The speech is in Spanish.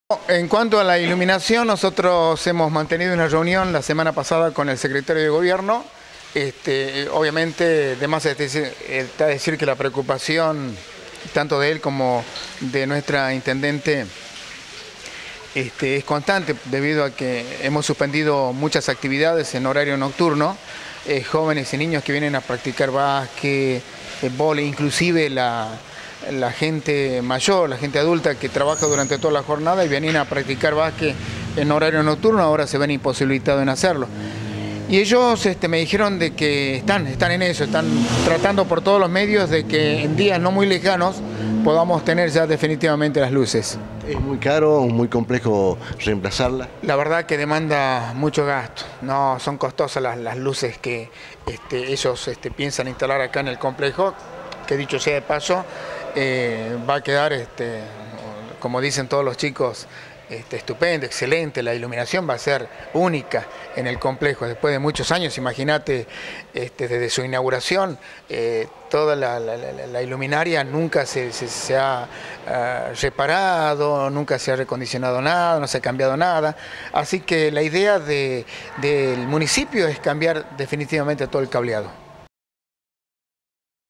En cuanto a la iluminación, nosotros hemos mantenido una reunión la semana pasada con el secretario de Gobierno. Obviamente, de más está decir que la preocupación tanto de él como de nuestra intendente es constante debido a que hemos suspendido muchas actividades en horario nocturno. Jóvenes y niños que vienen a practicar básquet, vóley, inclusive la gente mayor, la gente adulta que trabaja durante toda la jornada y vienen a practicar básquet en horario nocturno, ahora se ven imposibilitados en hacerlo. Y ellos me dijeron de que están en eso, están tratando por todos los medios de que en días no muy lejanos podamos tener ya definitivamente las luces. ¿Es muy caro, muy complejo reemplazarla? La verdad que demanda mucho gasto, no son costosas las luces que ellos piensan instalar acá en el complejo, que dicho sea de paso, va a quedar, como dicen todos los chicos, estupendo, excelente. La iluminación va a ser única en el complejo. Después de muchos años, imagínate, desde su inauguración, toda la iluminaria nunca se ha reparado, nunca se ha recondicionado nada, no se ha cambiado nada. Así que la idea del municipio es cambiar definitivamente todo el cableado.